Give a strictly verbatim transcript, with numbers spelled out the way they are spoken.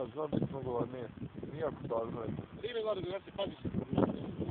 ja znam biti mnogo varnije. Nijako davno je. Rive, Laro, da se pazi se.